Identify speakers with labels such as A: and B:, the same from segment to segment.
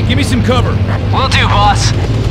A: Okay, give me some cover.
B: Will do, boss.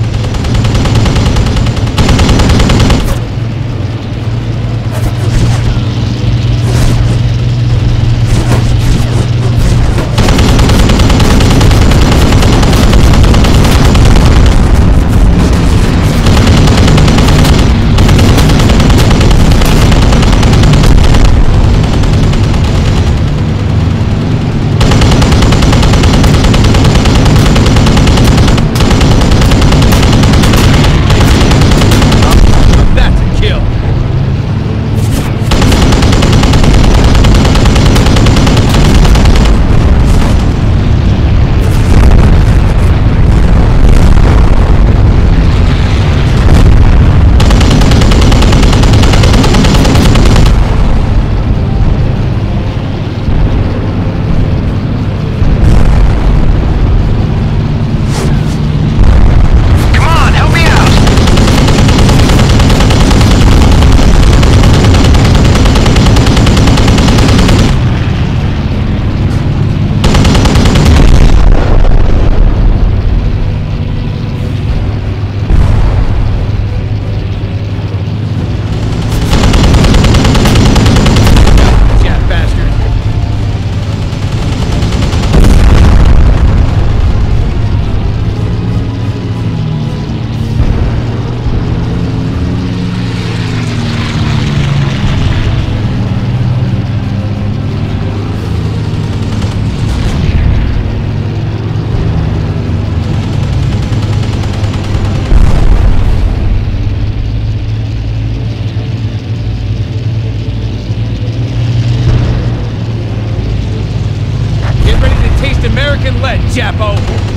A: American lead, Jappo!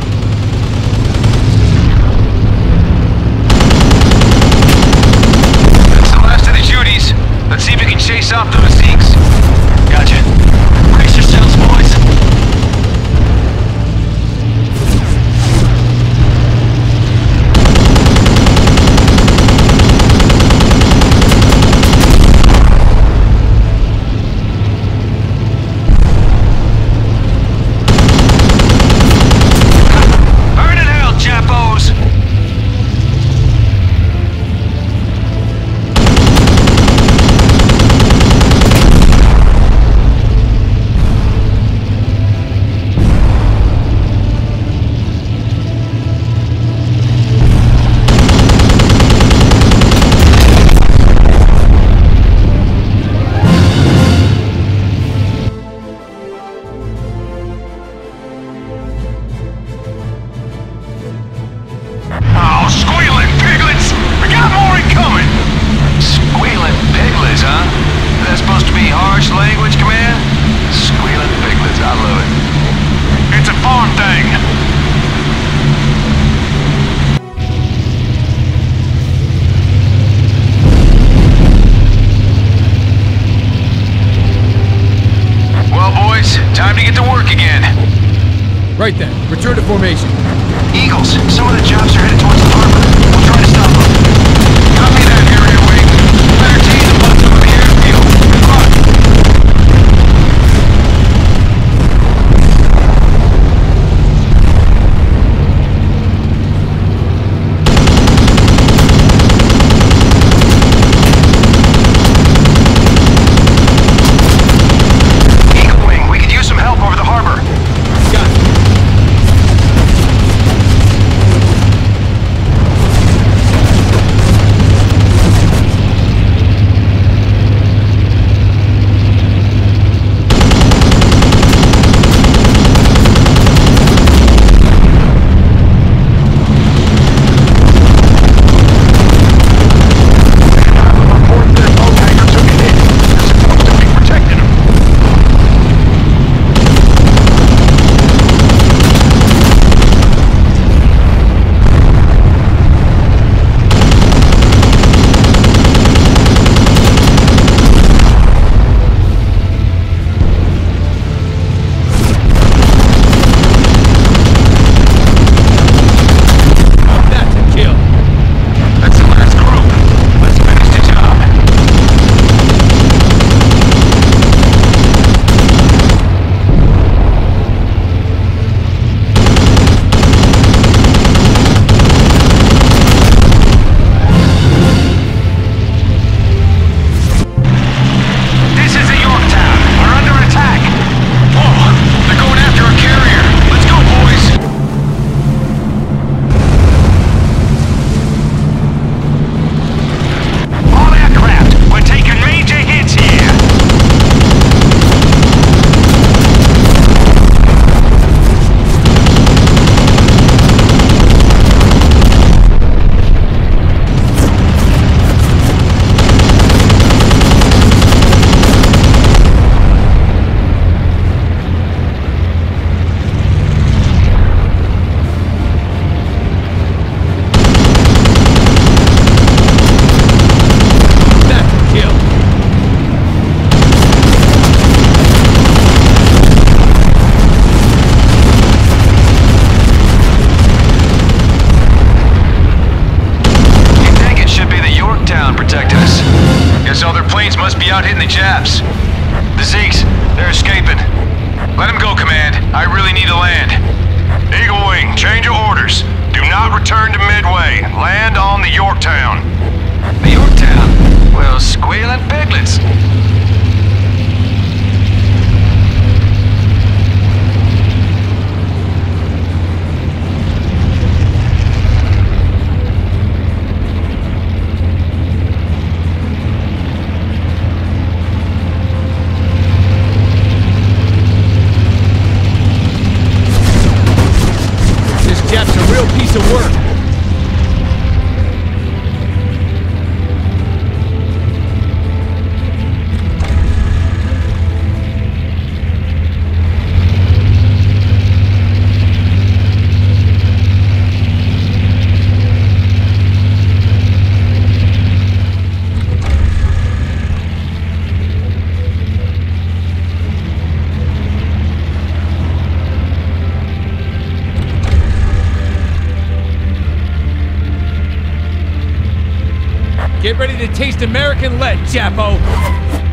B: That's the last of the Judies. Let's see if we can chase off those Zeeks. Gotcha. Brace yourselves, boys. Time to get to work again.
A: Right then, return to formation.
B: Eagles, some of the jobs are headed towards the harbor. We'll try to stop them. Copy that, area wing. Better tease and put them in the airfield. Good luck. out hitting the Japs. The Zeeks, they're escaping. Let them go, Command. I really need to land. Eagle Wing, change your orders. Do not return to Midway. Land on the Yorktown. The Yorktown? Well, squealing piglets.
A: Jap's a real piece of work. Get ready to taste American lead, Japo!